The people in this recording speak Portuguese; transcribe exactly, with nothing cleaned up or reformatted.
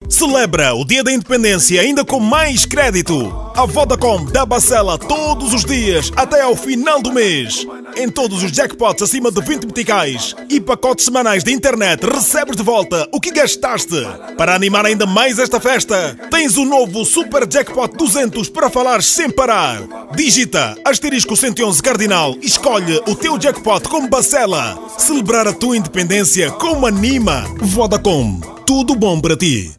Celebra o Dia da Independência ainda com mais crédito. A Vodacom dá Bacela todos os dias até ao final do mês. Em todos os jackpots acima de vinte meticais e pacotes semanais de internet recebes de volta o que gastaste. Para animar ainda mais esta festa, tens o novo Super Jackpot duzentos para falar sem parar. Digita asterisco cento e onze cardinal e escolhe o teu jackpot com Bacela. Celebrar a tua independência como anima. Vodacom, tudo bom para ti.